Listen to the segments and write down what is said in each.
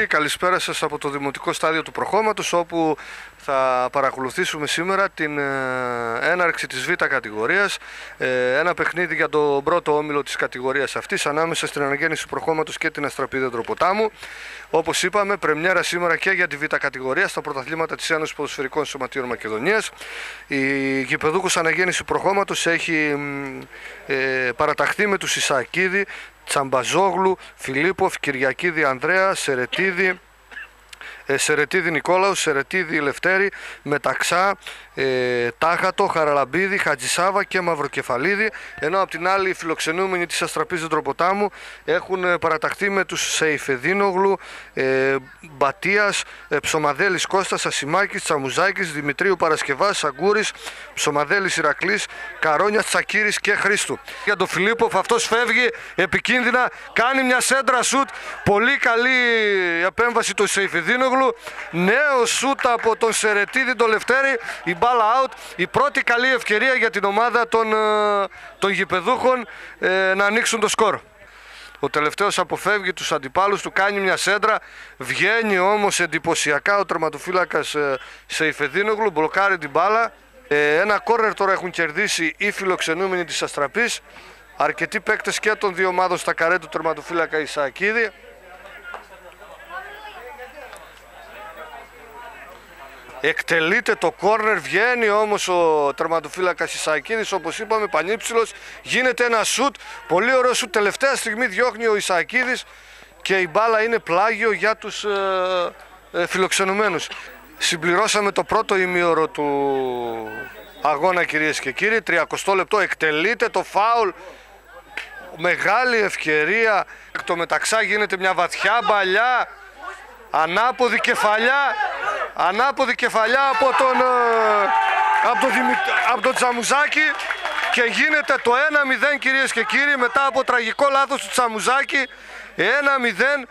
φίλοι, καλησπέρα σας από το Δημοτικό Στάδιο του Προχώματος, όπου θα παρακολουθήσουμε σήμερα την έναρξη της Β κατηγορίας, ένα παιχνίδι για τον πρώτο όμιλο της κατηγορίας αυτής ανάμεσα στην Αναγέννηση Προχώματος και την Αστραπή Δεντροποτάμου. Όπως είπαμε, πρεμιέρα σήμερα και για τη Β κατηγορία στα πρωταθλήματα της Ένωσης Ποδοσφαιρικών Σωματείων Μακεδονίας. Η γηπεδούχος Αναγέννηση Προχώματος έχει παραταχθεί με τους Ισαακίδη, Τσαμπαζόγλου, Φιλίπποφ, Κυριακίδη Ανδρέα, Σερετίδη Νικόλαου, Σερετίδη Λευτέρη, Μεταξά, Τάχατο, Χαραλαμπίδη, Χατζησάβα και Μαυροκεφαλίδη, ενώ από την άλλη οι φιλοξενούμενοι της Αστραπής Δεντροποτάμου έχουν παραταχθεί με τους Σεϊφεδίνογλου, Μπατίας, Ψωμαδέλης Κώστας, Ασημάκης, Τσαμουζάκης, Δημητρίου Παρασκευάς, Αγκούρης, Ψωμαδέλης Ηρακλής, Καρόνιας, Τσακύρης και Χρήστου. Για τον Φιλίπποφ, αυτός φεύγει επικίνδυνα, κάνει μια σέντρα σουτ, πολύ καλή επέμβαση του Σεϊφεδίνογλου, νέο σουτ από τον Σερετίδη τον Λευτέρη, η μπάλα out, η πρώτη καλή ευκαιρία για την ομάδα των γηπεδούχων να ανοίξουν το σκορ. Ο τελευταίος αποφεύγει τους αντιπάλους του, κάνει μια σέντρα, βγαίνει όμως εντυπωσιακά ο τερματοφύλακας Σεϊφεδίνογλου, μπλοκάρει την μπάλα. Ένα κόρνερ τώρα έχουν κερδίσει οι φιλοξενούμενοι της Αστραπής, αρκετοί παίκτες και των δύο ομάδων στα καρέ του τερματοφύλακα Ισαακίδη. Εκτελείται το κόρνερ, βγαίνει όμως ο τερματοφύλακας Ισαακίδης, όπως είπαμε, πανύψηλος, γίνεται ένα σουτ, πολύ ωραίο σουτ, τελευταία στιγμή διώχνει ο Ισαακίδης και η μπάλα είναι πλάγιο για τους φιλοξενουμένους. Συμπληρώσαμε το πρώτο ημίωρο του αγώνα, κυρίες και κύριοι, 30 λεπτό, εκτελείται το φάουλ, μεγάλη ευκαιρία, εκ το μεταξά γίνεται μια βαθιά μπαλιά, ανάποδη κεφαλιά από τον Τσαμουζάκη και γίνεται το 1-0, κυρίες και κύριοι, μετά από τραγικό λάθος του Τσαμουζάκη, 1-0.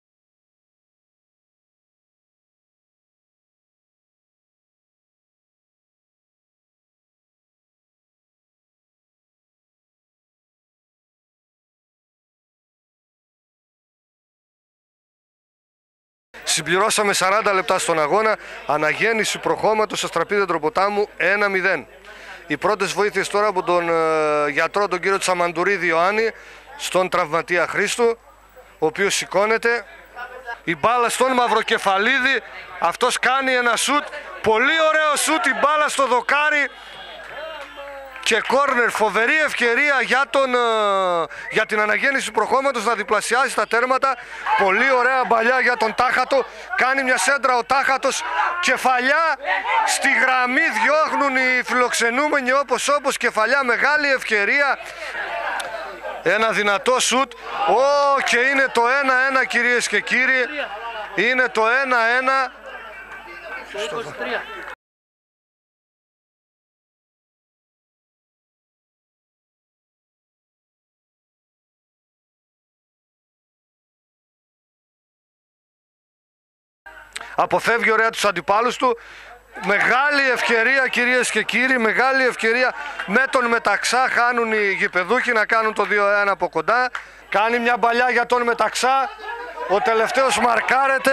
Συμπληρώσαμε 40 λεπτά στον αγώνα. Αναγέννηση Προχώματος, Αστραπή Δεντροποτάμου 1-0. Οι πρώτες βοήθειες τώρα από τον γιατρό, τον κύριο Τσαμαντουρίδη Ιωάννη, στον τραυματία Χρήστου, ο οποίος σηκώνεται. Η μπάλα στον Μαυροκεφαλίδη, αυτός κάνει ένα σουτ, πολύ ωραίο σουτ, η μπάλα στο δοκάρι και κόρνερ, φοβερή ευκαιρία για την Αναγέννηση Προχώματος να διπλασιάσει τα τέρματα. Πολύ ωραία μπαλιά για τον Τάχατο, κάνει μια σέντρα ο Τάχατος, κεφαλιά στη γραμμή, διώχνουν οι φιλοξενούμενοι όπως κεφαλιά, μεγάλη ευκαιρία, ένα δυνατό σουτ, και είναι το 1-1, κυρίες και κύριοι, είναι το 1-1. Αποφεύγει ωραία τους αντιπάλους του. Μεγάλη ευκαιρία, κυρίες και κύριοι, μεγάλη ευκαιρία με τον Μεταξά. Χάνουν οι γηπεδούχοι να κάνουν το 2-1 από κοντά. Κάνει μια μπαλιά για τον Μεταξά. Ο τελευταίος μαρκάρεται.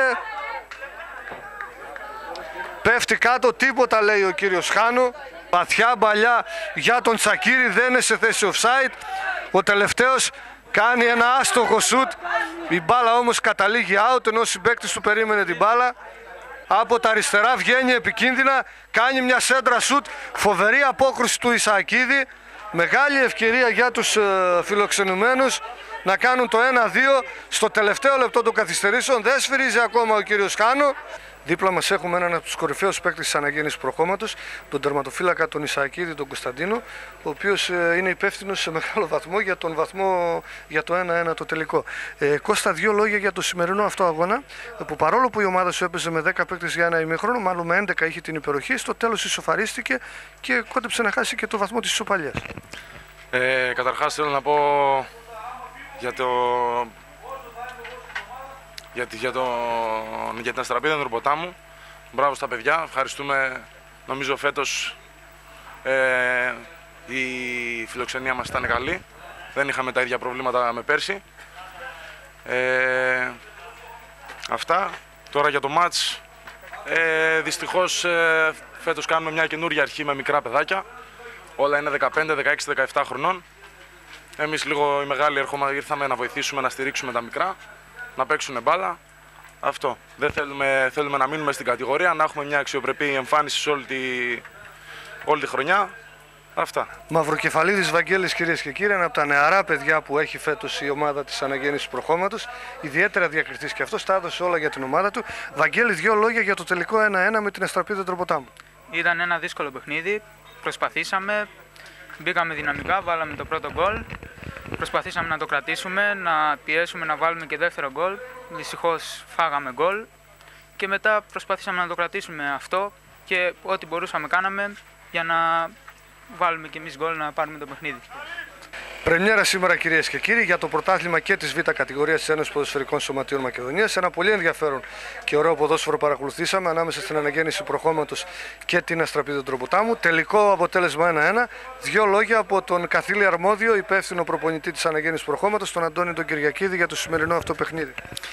Πέφτει κάτω, τίποτα, λέει ο κύριος Χάνου. Βαθιά μπαλιά για τον Τσακύρη, δεν είναι σε θέση offside. Ο τελευταίος κάνει ένα άστοχο σουτ. Η μπάλα όμως καταλήγει out, ενώ ο συμπαίκτης του περίμενε την μπάλα. Από τα αριστερά βγαίνει επικίνδυνα, κάνει μια σέντρα σουτ, φοβερή απόκρουση του Ισαακίδη. Μεγάλη ευκαιρία για τους φιλοξενουμένους να κάνουν το 1-2 στο τελευταίο λεπτό των καθυστερήσεων. Δεν σφυρίζει ακόμα ο κύριος Χάνου. Δίπλα μας έχουμε έναν από τους κορυφαίους παίκτες της Αναγέννησης Προχώματος, τον τερματοφύλακα τον Ισαακίδη, τον Κωνσταντίνο, ο οποίος είναι υπεύθυνος σε μεγάλο βαθμό για το 1-1 το τελικό. Κώστα, δύο λόγια για το σημερινό αυτό αγώνα, που παρόλο που η ομάδα σου έπαιζε με 10 παίκτες για ένα ημίχρονο, μάλλον με 11 είχε την υπεροχή, στο τέλος ισοφαρίστηκε και κόντεψε να χάσει και το βαθμό της ισοπαλίας. Καταρχάς θέλω να πω για την Αστραπή Δεντροποτάμου. Μπράβο στα παιδιά, ευχαριστούμε. Νομίζω φέτος η φιλοξενία μας ήταν καλή. Δεν είχαμε τα ίδια προβλήματα με πέρσι. Αυτά. Τώρα για το μάτς, δυστυχώς φέτος κάνουμε μια καινούργια αρχή με μικρά παιδάκια. Όλα είναι 15, 16, 17 χρονών. Εμείς λίγο οι μεγάλοι ήρθαμε να βοηθήσουμε, να στηρίξουμε τα μικρά, να παίξουν μπάλα. Αυτό. Δεν θέλουμε να μείνουμε στην κατηγορία, να έχουμε μια αξιοπρεπή εμφάνιση σε όλη τη χρονιά. Αυτά. Μαυροκεφαλίδης Βαγγέλης, κυρίες και κύριοι, ένα από τα νεαρά παιδιά που έχει φέτος η ομάδα της Αναγέννησης Προχώματος. Ιδιαίτερα διακριθής και αυτός, τα έδωσε όλα για την ομάδα του. Βαγγέλη, δύο λόγια για το τελικό 1-1 με την Αστραπή Τροποτάμου. Ήταν ένα δύσκολο παιχνίδι. Προσπαθήσαμε, μπήκαμε δυναμικά, βάλαμε το πρώτο γκολ. Προσπαθήσαμε να το κρατήσουμε, να πιέσουμε να βάλουμε και δεύτερο γκολ. Δυστυχώς φάγαμε γκολ και μετά προσπαθήσαμε να το κρατήσουμε αυτό και ό,τι μπορούσαμε κάναμε για να βάλουμε και εμείς γκολ να πάρουμε το παιχνίδι. Πρεμιέρα σήμερα, κυρίες και κύριοι, για το πρωτάθλημα και της Β' κατηγορίας της Ένωσης Ποδοσφαιρικών Σωματείων Μακεδονίας. Ένα πολύ ενδιαφέρον και ωραίο ποδόσφαιρο παρακολουθήσαμε ανάμεσα στην Αναγέννηση Προχώματος και την Αστραπή Τροποτάμου. Τελικό αποτέλεσμα 1-1. Δύο λόγια από τον καθήλιο αρμόδιο υπεύθυνο προπονητή της Αναγέννησης Προχώματος, τον Αντώνη τον Κυριακίδη, για το σημερινό αυτό παιχνίδι.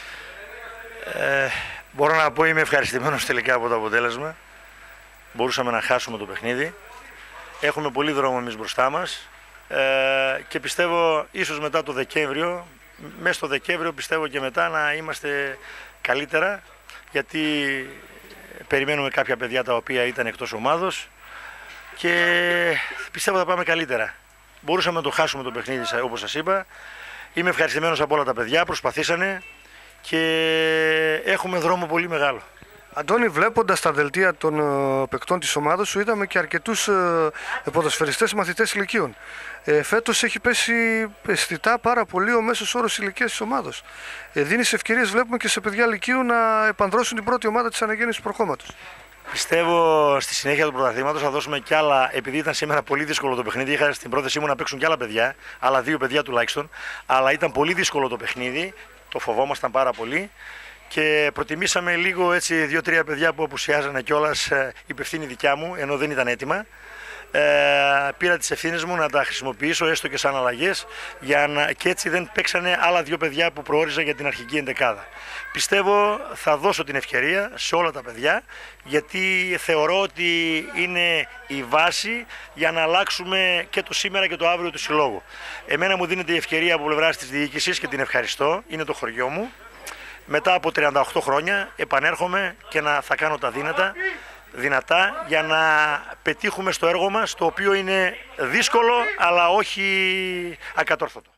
Μπορώ να πω είμαι ευχαριστημένος τελικά από το αποτέλεσμα. Μπορούσαμε να χάσουμε το παιχνίδι. Έχουμε πολύ δρόμο εμείς μπροστά μας. Και πιστεύω ίσως μετά το Δεκέμβριο, μέσα στο Δεκέμβριο πιστεύω και μετά να είμαστε καλύτερα, γιατί περιμένουμε κάποια παιδιά τα οποία ήταν εκτός ομάδος και πιστεύω θα πάμε καλύτερα. Μπορούσαμε να το χάσουμε το παιχνίδι όπως σας είπα. Είμαι ευχαριστημένος από όλα τα παιδιά, προσπαθήσανε και έχουμε δρόμο πολύ μεγάλο. Αντώνη, βλέποντας τα δελτία των παικτών της ομάδας σου, είδαμε και αρκετούς ποδοσφαιριστές μαθητές ηλικίων. Φέτος έχει πέσει αισθητά πάρα πολύ ο μέσος όρος ηλικίας της ομάδας. Δίνεις ευκαιρίες, βλέπουμε, και σε παιδιά ηλικίου να επανδρώσουν την πρώτη ομάδα της Αναγέννησης Προχώματος. Πιστεύω στη συνέχεια του πρωταθλήματος θα δώσουμε κι άλλα, επειδή ήταν σήμερα πολύ δύσκολο το παιχνίδι. Είχα στην πρόθεσή μου να παίξουν κι άλλα παιδιά, άλλα δύο παιδιά τουλάχιστον. Αλλά ήταν πολύ δύσκολο το παιχνίδι, το φοβόμασταν πάρα πολύ. Και προτιμήσαμε λίγο έτσι 2-3 παιδιά που απουσιάζανε κιόλας, υπευθύνη δικιά μου, ενώ δεν ήταν έτοιμα. Πήρα τις ευθύνες μου να τα χρησιμοποιήσω έστω και σαν αλλαγές και έτσι δεν παίξανε άλλα δύο παιδιά που προόριζα για την αρχική εντεκάδα. Πιστεύω θα δώσω την ευκαιρία σε όλα τα παιδιά, γιατί θεωρώ ότι είναι η βάση για να αλλάξουμε και το σήμερα και το αύριο του συλλόγου. Εμένα μου δίνεται η ευκαιρία από πλευράς της διοίκησης και την ευχαριστώ, είναι το χωριό μου. Μετά από 38 χρόνια επανέρχομαι και θα κάνω τα δυνατά για να πετύχουμε στο έργο μας, το οποίο είναι δύσκολο αλλά όχι ακατόρθωτο.